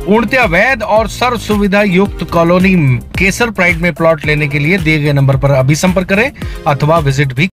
पूर्णतया वैध और सर्व सुविधा युक्त कॉलोनी केसर प्राइड में प्लॉट लेने के लिए दिए गए नंबर पर अभी संपर्क करें अथवा विजिट भी।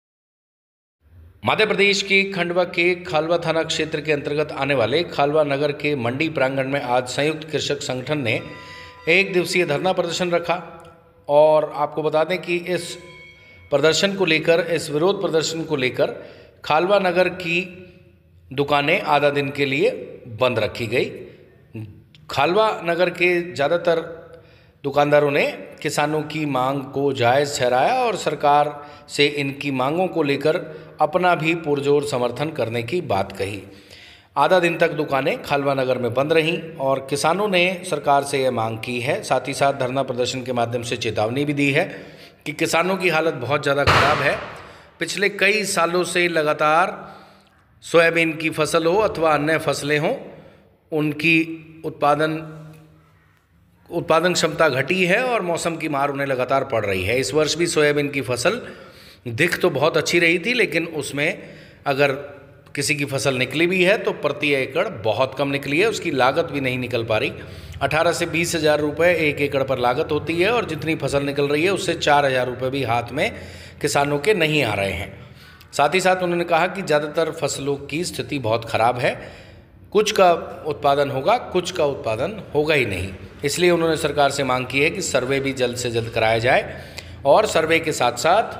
मध्य प्रदेश के खंडवा के खालवा थाना क्षेत्र के अंतर्गत आने वाले खालवा नगर के मंडी प्रांगण में आज संयुक्त कृषक संगठन ने एक दिवसीय धरना प्रदर्शन रखा। और आपको बता दें कि इस प्रदर्शन को लेकर, इस विरोध प्रदर्शन को लेकर खालवा नगर की दुकानें आधा दिन के लिए बंद रखी गई। खालवा नगर के ज़्यादातर दुकानदारों ने किसानों की मांग को जायज़ ठहराया और सरकार से इनकी मांगों को लेकर अपना भी पुरजोर समर्थन करने की बात कही। आधा दिन तक दुकानें खालवा नगर में बंद रहीं और किसानों ने सरकार से यह मांग की है। साथ ही साथ धरना प्रदर्शन के माध्यम से चेतावनी भी दी है कि किसानों की हालत बहुत ज़्यादा ख़राब है। पिछले कई सालों से लगातार सोयाबीन की फसल हो अथवा अन्य फसलें हों, उनकी उत्पादन क्षमता घटी है और मौसम की मार उन्हें लगातार पड़ रही है। इस वर्ष भी सोयाबीन की फसल दिख तो बहुत अच्छी रही थी, लेकिन उसमें अगर किसी की फसल निकली भी है तो प्रति एकड़ बहुत कम निकली है, उसकी लागत भी नहीं निकल पा रही। 18 से 20 हज़ार रुपये एक एकड़ पर लागत होती है और जितनी फसल निकल रही है उससे 4 हज़ार रुपये भी हाथ में किसानों के नहीं आ रहे हैं। साथ ही साथ उन्होंने कहा कि ज़्यादातर फसलों की स्थिति बहुत ख़राब है, कुछ का उत्पादन होगा, कुछ का उत्पादन होगा ही नहीं। इसलिए उन्होंने सरकार से मांग की है कि सर्वे भी जल्द से जल्द कराया जाए और सर्वे के साथ साथ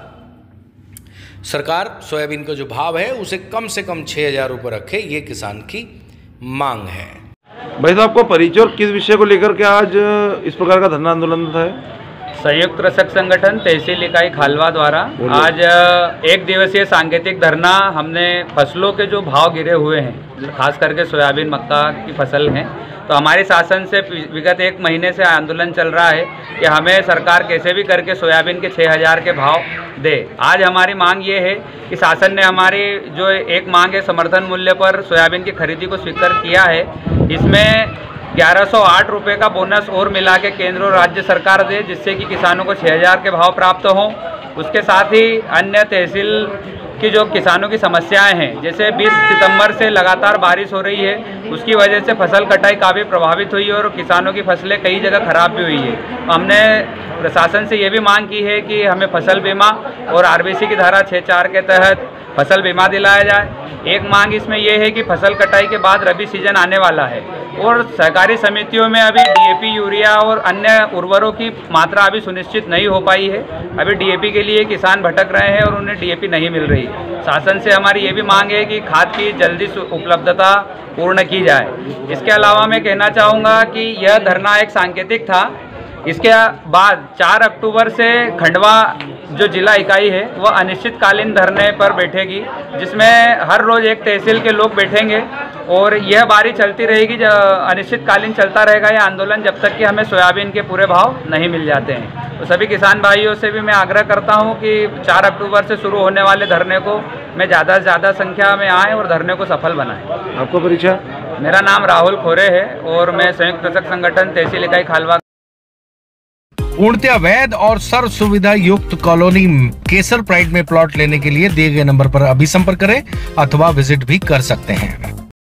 सरकार सोयाबीन का जो भाव है उसे कम से कम 6 हज़ार रुपये रखे, ये किसान की मांग है। भाई साहब, आपको परिचय और किस विषय को लेकर के आज इस प्रकार का धरना आंदोलन था? संयुक्त कृषक संगठन तहसील इकाई खालवा द्वारा आज एक दिवसीय सांकेतिक धरना हमने फसलों के जो भाव गिरे हुए हैं, खास करके सोयाबीन मक्का की फसल हैं, तो हमारे शासन से विगत 1 महीने से आंदोलन चल रहा है कि हमें सरकार कैसे भी करके सोयाबीन के 6 हज़ार के भाव दे। आज हमारी मांग ये है कि शासन ने हमारी जो एक मांग है समर्थन मूल्य पर सोयाबीन की खरीदी को स्वीकार किया है, इसमें 1108 रुपये का बोनस और मिला के केंद्र और राज्य सरकार दे, जिससे कि किसानों को 6 हज़ार के भाव प्राप्त हों। उसके साथ ही अन्य तहसील की जो किसानों की समस्याएं हैं, जैसे 20 सितंबर से लगातार बारिश हो रही है, उसकी वजह से फसल कटाई काफ़ी प्रभावित हुई है और किसानों की फसलें कई जगह खराब भी हुई है। हमने प्रशासन से ये भी मांग की है कि हमें फसल बीमा और आरबीसी की धारा 6(4) के तहत फसल बीमा दिलाया जाए। एक मांग इसमें यह है कि फसल कटाई के बाद रबी सीजन आने वाला है और सहकारी समितियों में अभी डीएपी, यूरिया और अन्य उर्वरों की मात्रा अभी सुनिश्चित नहीं हो पाई है। अभी डीएपी के लिए किसान भटक रहे हैं और उन्हें डीएपी नहीं मिल रही। शासन से हमारी ये भी मांग है कि खाद की जल्दी उपलब्धता पूर्ण की जाए। इसके अलावा मैं कहना चाहूँगा कि यह धरना एक सांकेतिक था। इसके बाद 4 अक्टूबर से खंडवा जो जिला इकाई है वह अनिश्चितकालीन धरने पर बैठेगी, जिसमें हर रोज़ एक तहसील के लोग बैठेंगे और यह बारी चलती रहेगी, अनिश्चितकालीन चलता रहेगा यह आंदोलन जब तक कि हमें सोयाबीन के पूरे भाव नहीं मिल जाते हैं। तो सभी किसान भाइयों से भी मैं आग्रह करता हूं कि 4 अक्टूबर से शुरू होने वाले धरने को में ज़्यादा से ज़्यादा संख्या में आएँ और धरने को सफल बनाएं। आपको परिचय? मेरा नाम राहुल खोरे है और मैं संयुक्त कृषक संगठन तहसील इकाई खालवा। पूर्णतया वैध और सर्व सुविधा युक्त कॉलोनी केसर प्राइड में प्लॉट लेने के लिए दिए गए नंबर पर अभी संपर्क करें अथवा विजिट भी कर सकते हैं।